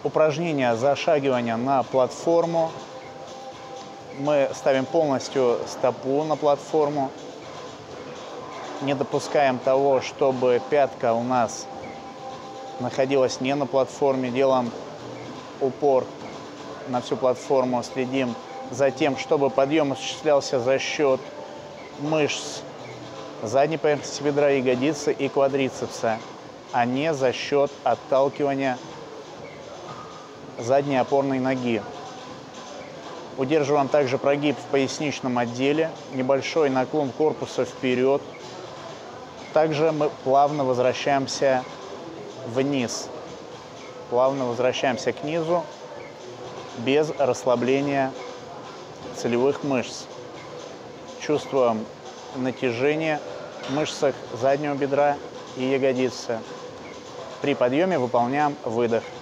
Упражнение зашагивания на платформу. Мы ставим полностью стопу на платформу. Не допускаем того, чтобы пятка у нас находилась не на платформе. Делаем упор на всю платформу. Следим за тем, чтобы подъем осуществлялся за счет мышц задней поверхности бедра, ягодицы и квадрицепса, а не за счет отталкивания задней опорной ноги. Удерживаем также прогиб в поясничном отделе, небольшой наклон корпуса вперед. Также мы плавно возвращаемся вниз, плавно возвращаемся к низу, без расслабления целевых мышц. Чувствуем натяжение в мышцах заднего бедра и ягодицы. При подъеме выполняем выдох.